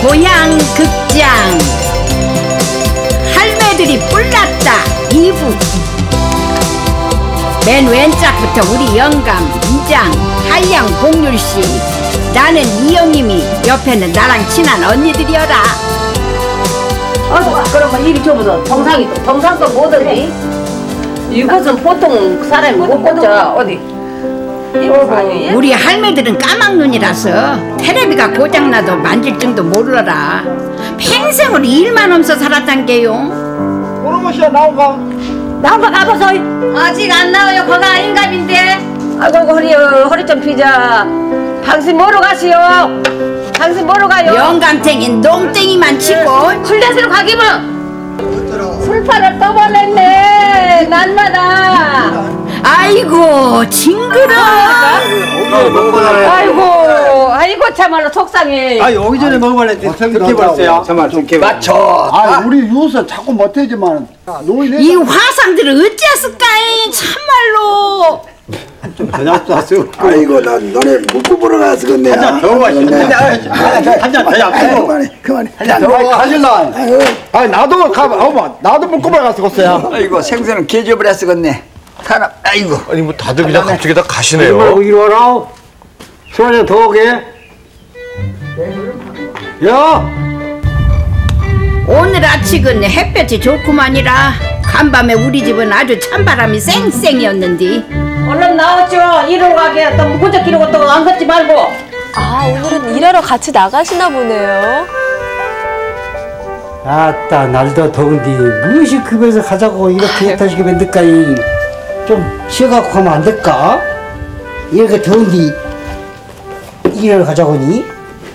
고향 극장 할매들이 뿔났다 2부. 맨 왼짝부터 우리 영감 이장 하양 공률씨, 나는 이영임이, 옆에는 나랑 친한 언니들이여라. 그러면 이리 줘보자. 정상도 뭐더니? 이것은 보통 사람이 못 꽂자. 어디? 우리 할매들은 까막눈이라서 텔레비가 고장나도 만질 줄도 몰라라. 평생을 일만 하면서 살았단 게요. 오르모시야 나온가? 나온가 가보소. 아직 안 나와요. 거가 인갑인데. 아이고 허리 좀 피자. 당신 뭐로 가시오? 당신 뭐로 가요? 영감탱인 농땡이만 치고 쿨렛으로 가기면 술판을 떠벌냈네. 날마다. 아이고 징그러. 아이고 참말로 속상해. 아 오기 전에 먹어봤는데 그렇게 벌써요? 정말 좋게 맞춰. 아 우리 유서 자꾸 못하지만 이 화상들을 어찌했을까이 참말로. 아이고 난 너네 묵고 보러 가서 건네. 한잔 더 마시네. 한잔 더. 그만해. 한잔 더 가실라. 아 나도 나도 묵고 보러 가서 걷어요. 아이고 생선은 개접을 했었겠네. 사람 아이고. 아니 뭐 다들 그냥 갑자기 다 가시네요. 이리 와라. 술 한잔 더 오게. 야. 오늘 아침은 햇볕이 좋구만이라 간밤에 우리 집은 아주 찬바람이 쌩쌩이었는데. 얼른 나왔죠. 일하러 가게. 또 혼자 기르고 또 안 걷지 말고. 아, 오늘은 일하러 같이 나가시나 보네요. 아따 날도 더운데 무엇이 급해서 가자고 이렇게 타시게 만들까이. 좀 쉬어갖고 가면 안 될까? 이렇게 더운데 일하러 가자고니?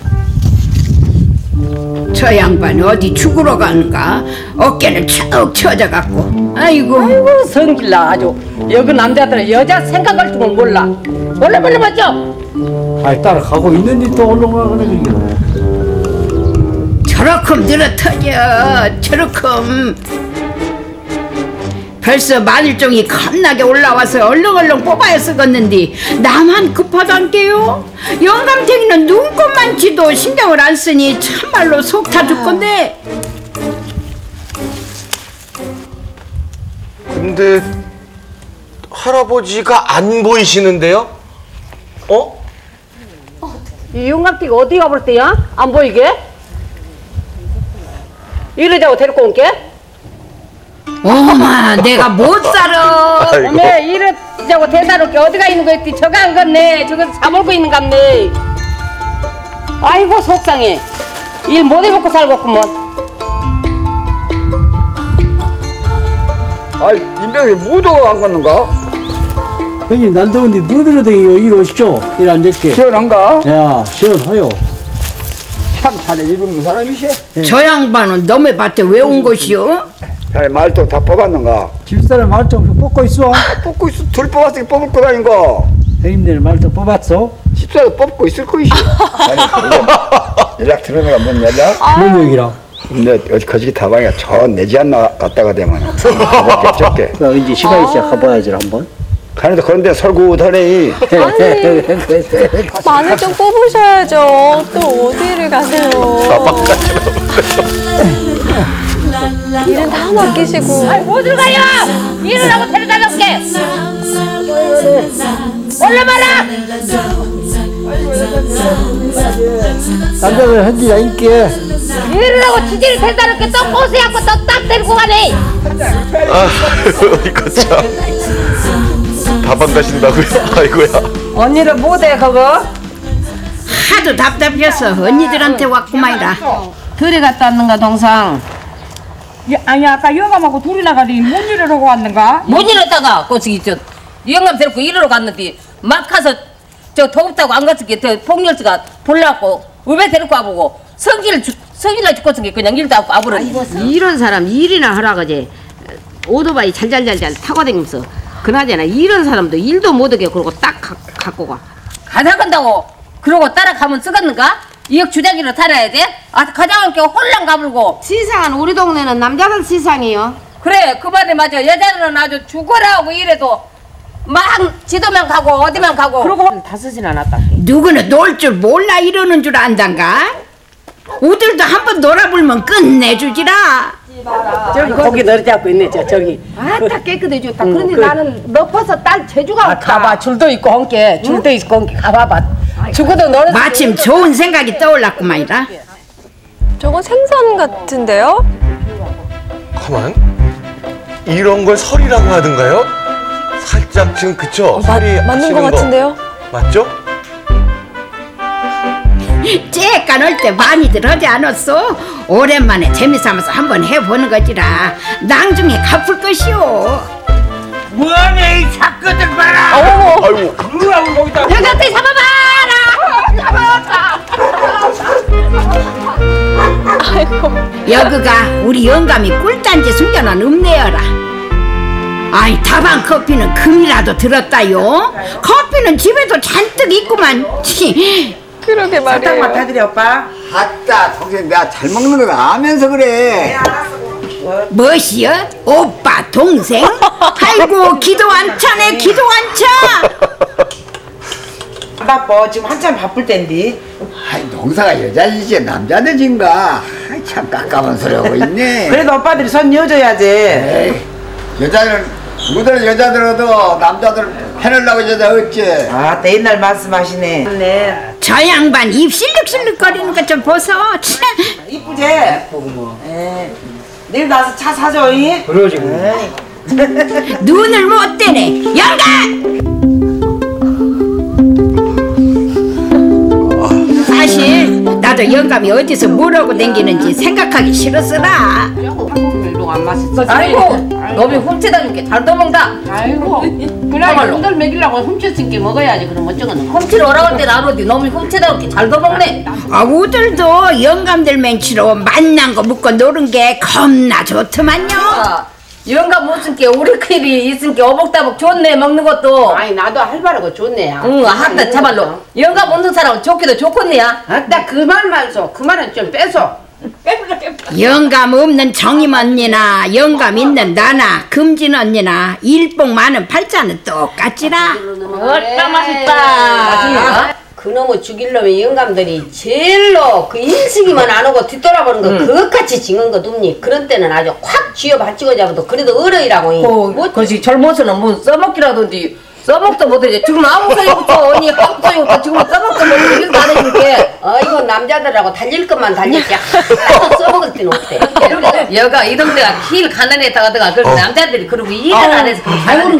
저 양반 어디 죽으러 가는가? 어깨를 척 쳐져갖고. 아이고 성질나 아주. 여기 남자들은 여자 생각할 줄은 몰라. 몰라 맞죠? 아이 따라가고 있는데 또 올라가네 그게. 저렇게 늘어터져 저렇게. 벌써 마늘종이 겁나게 올라와서 얼렁얼렁 뽑아야 쓰겠는데 나만 급하단게요. 영감탱이는 눈꽃만 치도 신경을 안 쓰니 참말로 속 타 죽건데. 근데 할아버지가 안 보이시는데요? 어? 이 영감탱이 어디 가볼 때야? 안 보이게? 이러자고 데리고 온게? 어마 내가 못 살아. 어메 이러자고 대사롭게 어디가 있는 거였지? 저가 안 갔네. 저거 사먹고 있는 갑네. 아이고 속상해. 일 못 해먹고 살겠구먼. 아이 인명이 무도가 안 갔는가? 형님 난 더운데 뭐들어도 이리 오시죠. 일 안 될게. 시원한가? 야 시원해요. 참 잘해 입은 사람이시. 저 양반은 너네 밭에 왜 온 것이요? 야 말도 다 뽑았는가? 집사람 말좀 뽑고 있어. 뽑고 있어. 둘 뽑았으니 뽑을 거 아닌가? 형님들 말좀 뽑았어. 집사도 뽑고 있을 거이시. 연락 들어내가 뭔 연락? 뭔 얘기라? 근데 어디 거시기 다방에 저 내지 않나 갔다가 되면 적게. 나 이제 시간 있어 가봐야지 한번. 가는데 그런데 설구더니. 마늘 좀 뽑으셔야죠. 또 어디를 가세요? 일은 다 맡기시고. 아이 어딜 가요? 일을 하고 데려다 놓게. 올라봐라. 남자들 현지야 인게. 일을 하고 지지를 데려다 놓게 또 꼬세갖고 또 딱 데리고 가네. 아 이거 참. 다방 가신다고요? 아이고야. 언니는 못해 그거? 하도 답답해서 언니들한테 왔구만이라. 들이 갔다 왔는가 동상? 아니 아까 영감하고 둘이 나가더니 뭔 일을 하고 왔는가? 못 일었다가 꼬시기 저 영감 데리고 일하러 갔는데 막 가서 저 더웁다고 안 갔을게. 저 폭렬씨가 볼라고 왜 데리고 와보고 성질날 죽겠은 게 그냥 일도 하고 와버려. 이런 사람 일이나 하라 그지. 오토바이 잘잘잘잘 타고 다니면서 그나저나 이런 사람도 일도 못하게 그러고 딱 갖고 가. 가다 간다고 그러고 따라가면 쓰겠는가? 이역 주자기로 살아야 돼? 아 가자고 이렇게 홀랑 가불고. 시상은 우리 동네는 남자들 시상이요. 그래 그 말이 맞아. 여자들은 아주 죽어라 하고 이래도 막 지도만 가고 어디만 가고. 그러고 다쓰진 않았다. 누구는 놀 줄 몰라 이러는 줄 안단가? 우들도 한번 놀아불면 끝내주지라. 저기 고기 너리 잡고 있네 저기. 아딱 깨끗해졌다. 그런데 나는 높아서 딸 재주가 없다. 가봐 줄도 있고 함께 줄도 있고 함께 가봐봐. 죽어도 너는 마침 좋은 생각이 떠올랐구만이라. 저건 생선 같은데요? 가만. 이런 걸 설이라고 하던가요? 살짝 지금 그쵸? 설이 맞는 하시는 것 같은데요? 맞죠? 째 까놓을 때 많이들 하지 않았어? 오랜만에 재미삼아서 한번 해보는 거지라. 나중에 갚을 것이오. 뭐하네 이 작거들 봐라. 아이고. 여기 잡아봐라. 여기가 우리 영감이 꿀단지 숨겨놓은 읍내여라. 아이 다방 커피는 금이라도 들었다요. 커피는 집에도 잔뜩 있구만. 그러게 말이에요. 사탕 타드려 오빠. 아따 동생 내가 잘 먹는 걸 아면서 그래. 무엇이여? 오빠 동생? 아이고 기도 안 차네 기도 안 차. 바빠 지금 한참 바쁠 텐데. 아이 농사가 여자이지 남자들인가. 아이 참 깝깝한 소리 하고 있네. 그래도 오빠들이 손 이어줘야지. 에이, 여자들 누구들 여자들어도 남자들 해내려고 여자 없지. 아, 또 옛날 말씀하시네. 네. 저 양반 입 실룩실룩 거리는 거 좀 보소. 참. 이쁘지? 예. 내일 나와서 차 사줘. 그러지. 눈을 못 떼네. 영감! 사실 나도 영감이 어디서 뭐라고 댕기는지 생각하기 싫었으라. 아이고 너비 훔치다 줄게 잘 도망다. 아이고 그래 형들 먹이려고 훔쳤으니까 먹어야지. 그럼 어쩌겠노. 훔치러 오라고 할 때 나로디 너비 훔치다 줄게 잘 도망네. 아 우들도 영감들 맹치로 만난 거 묻고 노는 게 겁나 좋더만요. 영감 무슨 게 우리끼리 있으니까 오복다복 좋네 먹는 것도. 아니 나도 할 바라고 좋네야. 응 한다 참말로. 영감 없는 사람은 좋기도 좋겠네야. 아따 그 말 말소. 그 말은 좀 빼서. 영감 없는 정임 언니나 영감 있는 나나 금진 언니나 일복 많은 팔자는 똑같지라. 얼마 맛있다. 그놈의 죽이려면 영감들이 제일로 그 인식이만 안 오고 뒤돌아보는 거 그것같이 징은 거 둡니. 그런 때는 아주 확 쥐어 발찍어 잡아도 그래도 어려이라고. 그것이 젊어서는 뭐 써먹기라든지 써먹도 못하지. 지금 아무 소용부터 언니 아무 소용부터 지금 써먹도 못하지. 일도 안 해줄게. 이거 남자들하고 달릴 것만 달릴게. 써먹을 때는 없대. 여가 이런 데가 길 가난했다가 그래서 남자들이 그러고 일을 안 해서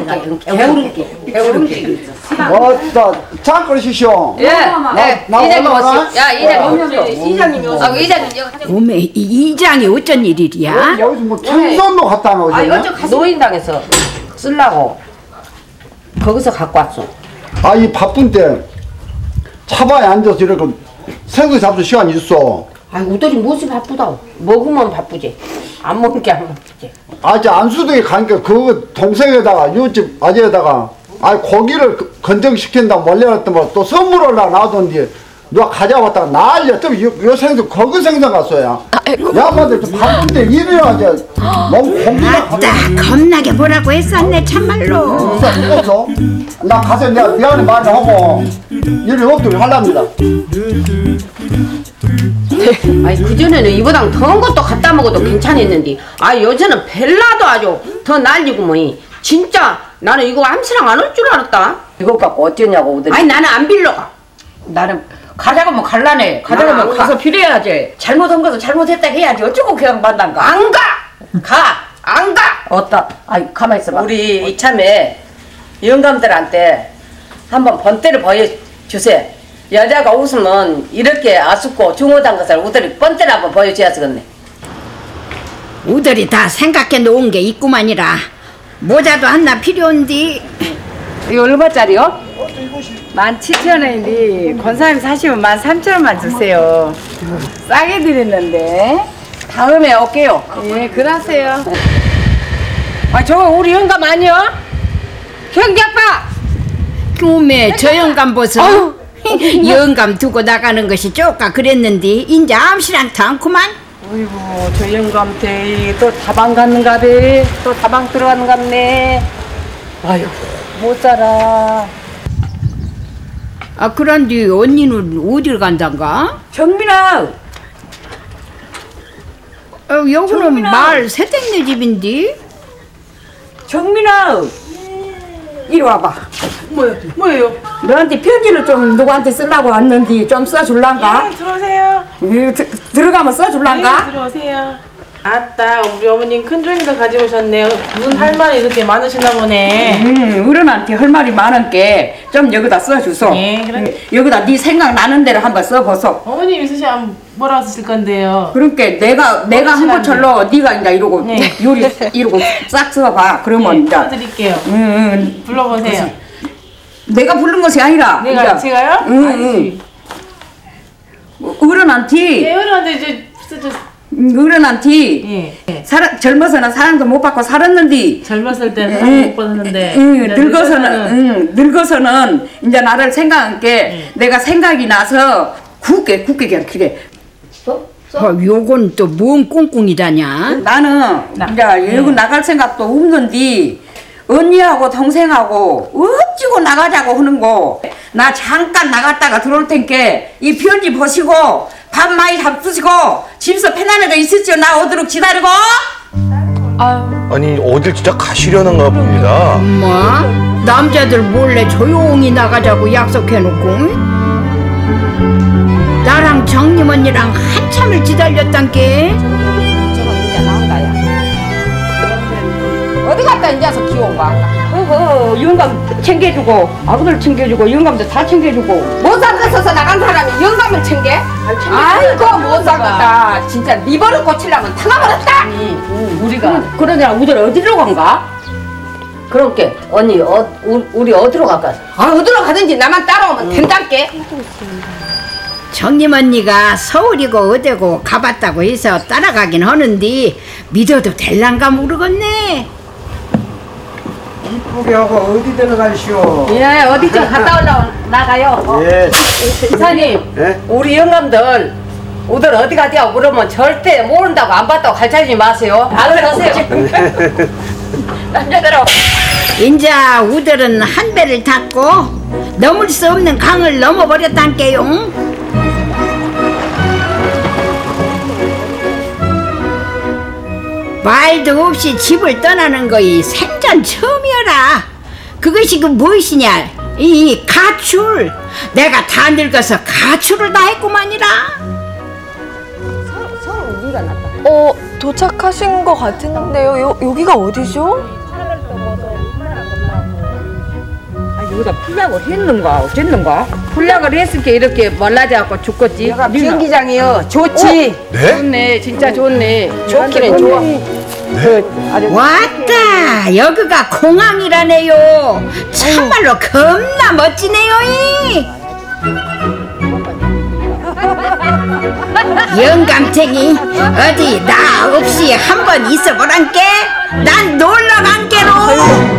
배우는 어따 잠깐 쉬시오. 예. 나 이장님 올라가? 오시. 야 이장님이 오시. 이장님 여기 가자. 오메 이장이 어쩐 일이랴? 여기서 뭐 청선도 갔다 나오지? 노인당에서 쓰려고 거기서 갖고 왔어. 아 이 바쁜 때 차바에 앉아서 이렇게 생수 잡수 시간 있어. 우들이 무엇이 바쁘다. 먹으면 바쁘지. 안 먹는 게 안 바쁘지. 아저 안수동에 가니까 그 동생에다가 이웃집 아재에다가 고기를 건정시킨다고 몰려놨더만 또 선물을 놔뒀는데 누가 가져왔다가 난리야. 또 요 생선 거기 생선 갔어요. 야만들 바쁜 때 일이라 이제 너무 공기가 아따 겁나게 뭐라고 했었네 참말로. 무서워. 나 가서 내가 미안해 말을 하고 일이 없도록 하랍니다. 그전에는 이보다 더운 것도 갖다 먹어도 괜찮았는데 요새는 벨라도 아주 더 난리고 뭐이. 진짜 나는 이거 암시랑 안 올 줄 알았다. 이것 갖고 어쩌냐고 오더니. 나는 안 빌려가. 나는 가자고 뭐 갈라네. 가자고 뭐 가서 빌어야지. 잘못한 것은 잘못했다 해야지. 어쩌고 그냥 만난가. 안 가! 안 가! 어따. 가만히 있어봐. 우리 이참에 영감들한테 한번 번때를 보여주세요. 여자가 웃으면 이렇게 아쉽고 중후한 것을 우들이 번때를 한번 보여줘야 쓰겠네. 우들이 다 생각해 놓은 게 있구만이라. 모자도 하나 필요한디. 이거 얼마짜리요? 17,000원인데 권사님 사시면 13,000원만 주세요. 싸게 드렸는데. 다음에 올게요. 예, 그러세요. 저거 우리 영감 아니야? 경기 아빠. 오메 저 영감 보소. 영감 두고 나가는 것이 쪼까 그랬는데 인제 암시랑도 않구만. 어이구 저 영감태 또 다방 갔는가 배. 또 다방 들어갔는갑네. 아유 못 살아. 그런데 언니는 어딜 간단가? 정민아 여기는 마을 새댁네 집인데. 정민아, 이리 와봐. 뭐예요? 너한테 편지를 좀 누구한테 쓰려고 왔는데 좀 써줄란가? 예, 들어오세요. 들어가면 써줄란가? 네, 들어오세요. 아따, 우리 어머님 큰 종이도 가져오셨네요. 무슨 할 말이 이렇게 많으시나 보네. 어른한테 할 말이 많은 게 좀 여기다 써주소. 예, 그래. 여기다 네 생각나는 대로 한번 써보소. 어머님이 쓰시면 뭐라고 쓰실 건데요? 그러니까 내가 한 것처럼 네가 이제 이러고 네. 요리 이러고 싹 써봐. 그러면 이제 써드릴게요. 불러보세요. 내가 부른 것이 아니라. 제가요? 응. 어른한테. 예, 어른한테 이제 쓰죠. 어른한테 젊어서는 사랑도 못 받고 살았는데 젊었을 때는 사랑 못 받았는데 늙어서는 이제 나를 생각한 게 내가 생각이 나서 굳게 그냥 그래. 요건 또 뭔 꽁꽁이다냐? 나는 이제 여기 나갈 생각도 없는데 언니하고 동생하고 어찌고 나가자고 하는 거. 나 잠깐 나갔다가 들어올 테니까 이 편지 보시고 밥 많이 잡수시고 집에서 편안하게 있을지요. 나 오도록 기다리고. 아니 어딜 진짜 가시려는가 봅니다. 엄마, 남자들 몰래 조용히 나가자고 약속해놓고 나랑 정림 언니랑 한참을 기다렸단께. 어디 갔다 이제서 기온가? 영감 챙겨주고 아버들 챙겨주고 영감도 다 챙겨주고. 못 살겠어서 나간 사람이 영감을 챙겨? 아이고 못 살겠다. 진짜 네 버릇 고치려면 타가버렸다. 우리가 그러냐 우들 어디로 간가? 그렇게 언니 우리 어디로 갈까? 어디로 가든지 나만 따라오면 된단께. 정림 언니가 서울이고 어디고 가봤다고 해서 따라가긴 하는데 믿어도 될란가 모르겠네. 이쁘게 하고 어디 들어가시오? 예, 어디 좀 갔다 나가요. 예. 이사님, 예? 우리 영감들 우들 어디 가디야 물으면 절대 모른다고 안 봤다고 가르쳐주지 마세요. 안 그러세요. 남자들은 인자 우들은 한 배를 탔고 넘을 수 없는 강을 넘어버렸단께요. 말도 없이 집을 떠나는 거이 생전 처음이어라. 그것이 그 무엇이냐, 이 가출. 내가 다 늙어서 가출을 다 했구만이라. 도착하신 것 같은데요. 여기가 어디죠? 여기다 풀약을 했는가 어쨌는가? 풀약을 했으니까 이렇게 말라져갖고 죽겠지. 비행기장이요. 좋지. 네? 좋네, 진짜 좋네. 좋기는 좋아. 왔다. 여기가 공항이라네요. 참말로 겁나 멋지네요. 영감탱이 어디 나 없이 한번 있어보란께. 난 놀러 간께로.